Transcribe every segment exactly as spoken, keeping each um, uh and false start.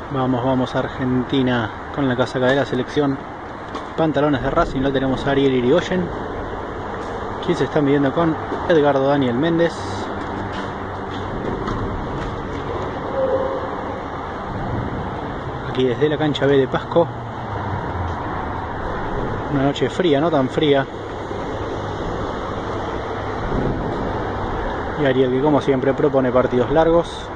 Vamos, vamos Argentina con la casaca de la selección. Pantalones de Racing, lo tenemos a Ariel Irigoyen, quien se está midiendo con Edgardo Daniel Méndez. Aquí desde la cancha B de Pasco. Una noche fría, no tan fría. Y Ariel, que como siempre propone partidos largos.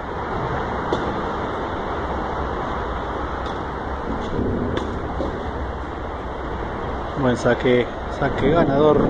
Buen saque, saque ganador.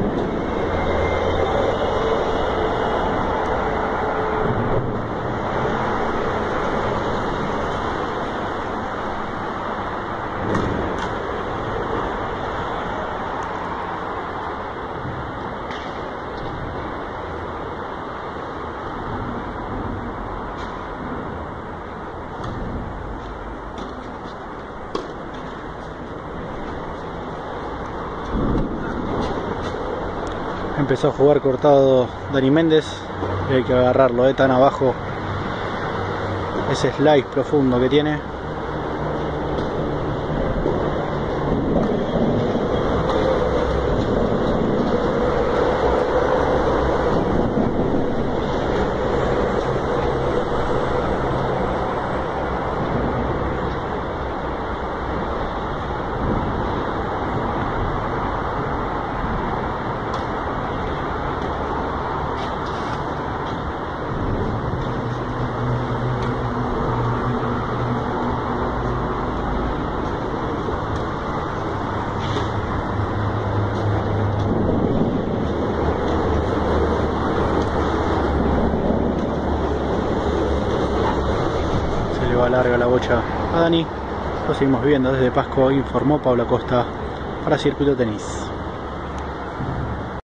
Empezó a jugar cortado Dani Méndez, y hay que agarrarlo de tan abajo, ese slice profundo que tiene. Larga la bocha a Dani. Lo seguimos viendo desde Pasco, informó Pablo Acosta para Circuito Tenis.